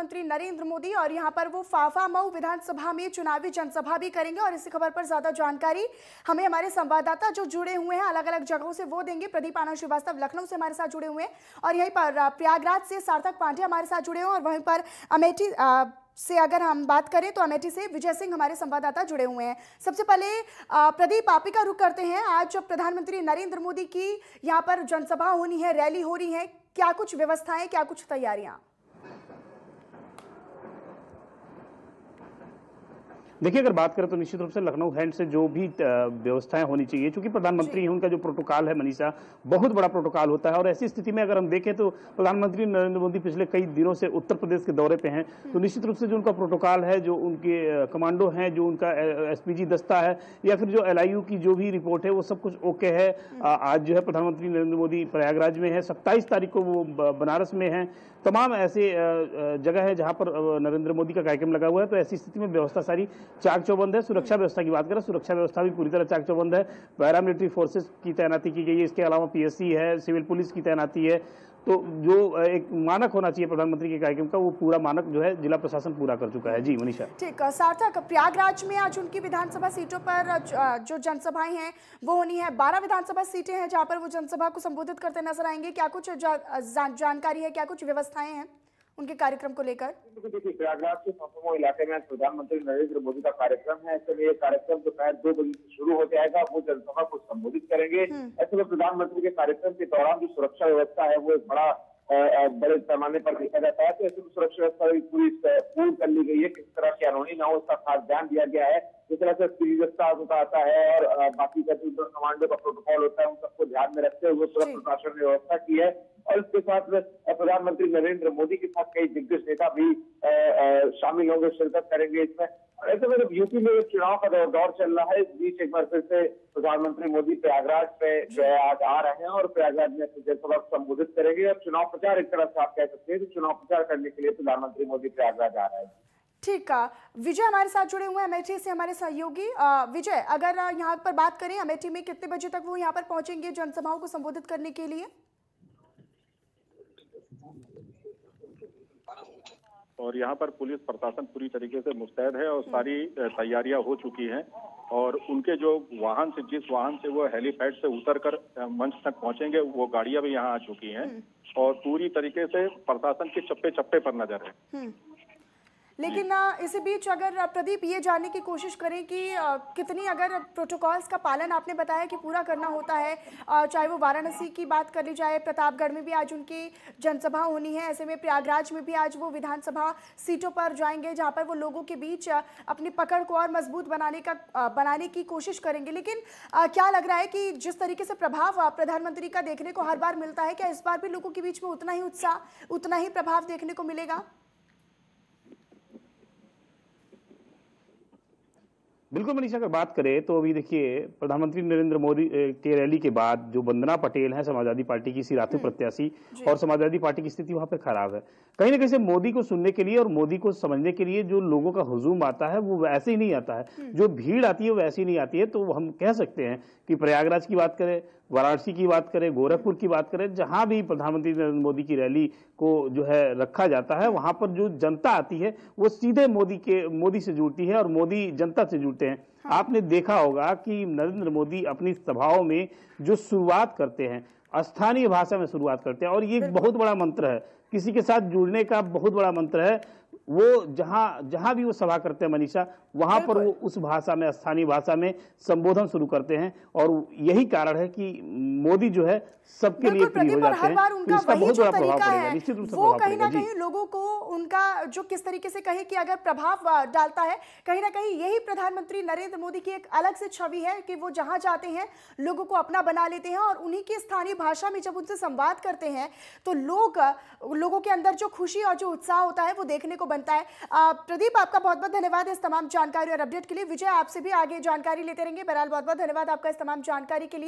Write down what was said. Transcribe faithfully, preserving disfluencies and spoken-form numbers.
प्रधानमंत्री नरेंद्र मोदी और यहां पर वो फाफामऊ विधानसभा में चुनावी जनसभा भी करेंगे। और इसी खबर पर ज्यादा जानकारी हमें हमारे संवाददाता जो जुड़े हुए हैं अलग अलग जगहों से वो देंगे। प्रदीप आनंद श्रीवास्तव लखनऊ से हमारे साथ जुड़े हुए हैं और यहीं पर प्रयागराज से सार्थक पांडे हमारे साथ जुड़े हुए हैं और वहीं पर अमेठी से अगर हम बात करें तो अमेठी से विजय सिंह हमारे संवाददाता जुड़े हुए हैं। सबसे पहले प्रदीप आप ही का रुख करते हैं। आज जब प्रधानमंत्री नरेंद्र मोदी की यहाँ पर जनसभा होनी है, रैली हो रही है, क्या कुछ व्यवस्थाएं, क्या कुछ तैयारियां? देखिए, अगर बात करें तो निश्चित रूप से लखनऊ हैंड से जो भी व्यवस्थाएं होनी चाहिए, क्योंकि प्रधानमंत्री उनका जो प्रोटोकॉल है मनीषा, बहुत बड़ा प्रोटोकॉल होता है। और ऐसी स्थिति में अगर हम देखें तो प्रधानमंत्री नरेंद्र मोदी पिछले कई दिनों से उत्तर प्रदेश के दौरे पे हैं, तो निश्चित रूप से जो उनका प्रोटोकॉल है, जो उनके कमांडो हैं, जो उनका एसपीजी दस्ता है या फिर जो एलआईयू की जो भी रिपोर्ट है, वो सब कुछ ओके है। आज जो है प्रधानमंत्री नरेंद्र मोदी प्रयागराज में है, सत्ताईस तारीख को वो बनारस में है। तमाम ऐसे जगह है जहां पर नरेंद्र मोदी का कार्यक्रम लगा हुआ है। तो ऐसी स्थिति में व्यवस्था सारी चाक चौबंद है। सुरक्षा व्यवस्था की बात करें, सुरक्षा व्यवस्था भी पूरी तरह चाक चौबंद है। पैरामिलिट्री फोर्सेस की तैनाती की गई है, इसके अलावा पीएससी है, सिविल पुलिस की तैनाती है। तो जो एक मानक होना चाहिए प्रधानमंत्री के कार्यक्रम का, वो पूरा मानक जो है जिला प्रशासन पूरा कर चुका है। जी मनीषा। ठीक, सार्थक, प्रयागराज में आज उनकी विधानसभा सीटों पर जो जनसभाएं हैं वो होनी है। बारह विधानसभा सीटें हैं जहां पर वो जनसभा को संबोधित करते नजर आएंगे। क्या कुछ जा, जानकारी है, क्या कुछ व्यवस्थाएं हैं उनके कार्यक्रम को लेकर? देखिए, प्रयागराज के फाफामऊ इलाके में प्रधानमंत्री नरेंद्र मोदी का कार्यक्रम है। ऐसे में ये कार्यक्रम दोपहर दो बजे से शुरू हो जाएगा। वो जनसभा को संबोधित करेंगे। ऐसे में प्रधानमंत्री के कार्यक्रम के दौरान जो सुरक्षा व्यवस्था है वो एक बड़ा बड़े पैमाने पर देखा जाता है। तो ऐसे में सुरक्षा व्यवस्था पूरी पूर्ण कर ली गई है। किसी तरह की अनहोनी ना हो, उसका खास ध्यान दिया गया है। जिस तरह से दस्ता आता है और बाकी का जो कमांडो का प्रोटोकॉल होता है, उन सबको ध्यान में रखते हुए पूरा प्रशासन ने व्यवस्था की है। और इसके साथ प्रधानमंत्री नरेंद्र मोदी के साथ कई दिग्गज नेता भी शामिल होंगे, शिरकत करेंगे इसमें। ऐसे में जब यूपी में चुनाव का दौर दौर चल रहा है, इस बीच एक बार फिर से प्रधानमंत्री मोदी प्रयागराज पे जो है आज आ रहे हैं और प्रयागराज में जनसभा को संबोधित करेंगे। और चुनाव प्रचार एक तरह से आप कह सकते हैं कि चुनाव प्रचार करने के लिए प्रधानमंत्री मोदी प्रयागराज आ रहे हैं। ठीक है, विजय हमारे साथ जुड़े हुए हैं अमेठी से, हमारे सहयोगी। विजय, अगर यहाँ पर बात करें अमेठी में कितने बजे तक वो यहाँ पर पहुंचेंगे जनसभाओं को संबोधित करने के लिए? और यहाँ पर पुलिस प्रशासन पूरी तरीके से मुस्तैद है और सारी तैयारियां हो चुकी हैं। और उनके जो वाहन से जिस वाहन से वो हेलीपैड से उतरकर मंच तक पहुंचेंगे, वो गाड़ियां भी यहाँ आ चुकी हैं और पूरी तरीके से प्रशासन के चप्पे चप्पे पर नजर है। लेकिन इसी बीच अगर प्रदीप ये जानने की कोशिश करें कि कितनी अगर प्रोटोकॉल्स का पालन आपने बताया कि पूरा करना होता है, चाहे वो वाराणसी की बात कर ली जाए, प्रतापगढ़ में भी आज उनकी जनसभा होनी है, ऐसे में प्रयागराज में भी आज वो विधानसभा सीटों पर जाएंगे जहां पर वो लोगों के बीच अपनी पकड़ को और मजबूत बनाने का बनाने की कोशिश करेंगे। लेकिन क्या लग रहा है कि जिस तरीके से प्रभाव प्रधानमंत्री का देखने को हर बार मिलता है, क्या इस बार भी लोगों के बीच में उतना ही उत्साह, उतना ही प्रभाव देखने को मिलेगा? बिल्कुल मनीषा, अगर बात करें तो अभी देखिए प्रधानमंत्री नरेंद्र मोदी के रैली के बाद जो वंदना पटेल है समाजवादी पार्टी की सिराथू प्रत्याशी, और समाजवादी पार्टी की स्थिति वहां पे खराब है। कहीं ना कहीं से मोदी को सुनने के लिए और मोदी को समझने के लिए जो लोगों का हुजूम आता है वो वैसे ही नहीं आता है, जो भीड़ आती है वो वैसी नहीं आती है। तो हम कह सकते हैं कि प्रयागराज की बात करें, वाराणसी की बात करें, गोरखपुर की बात करें, जहां भी प्रधानमंत्री नरेंद्र मोदी की रैली को जो है रखा जाता है, वहां पर जो जनता आती है वो सीधे मोदी के मोदी से जुड़ती है और मोदी जनता से जुड़ते हैं। हाँ। आपने देखा होगा कि नरेंद्र मोदी अपनी सभाओं में जो शुरुआत करते हैं स्थानीय भाषा में शुरुआत करते हैं, और ये एक बहुत बड़ा मंत्र है, किसी के साथ जुड़ने का बहुत बड़ा मंत्र है। वो जहां जहां भी वो सभा करते हैं मनीषा, वहां पर वो उस भाषा में, स्थानीय भाषा में संबोधन शुरू करते हैं। और यही कारण है कि मोदी जो है सबके लिए प्रिय हो जाते हैं। तो इसका बहुत बड़ा प्रभाव पड़ेगा, निश्चित रूप से वो कहीं ना कहीं लोगों को उनका जो किस तरीके से कहे कि अगर प्रभाव डालता है, कहीं ना कहीं यही प्रधानमंत्री नरेंद्र मोदी की एक अलग से छवि है कि वो जहां जाते हैं लोगों को अपना बना लेते हैं और उन्हीं की स्थानीय भाषा में जब उनसे संवाद करते हैं तो लोग लोगों के अंदर जो खुशी और जो उत्साह होता है वो देखने को बनता है। प्रदीप, आपका बहुत बहुत धन्यवाद इस तमाम जानकारी और अपडेट के लिए। विजय, आपसे भी आगे जानकारी लेते रहेंगे। बहरहाल बहुत बहुत धन्यवाद आपका इस तमाम जानकारी के लिए।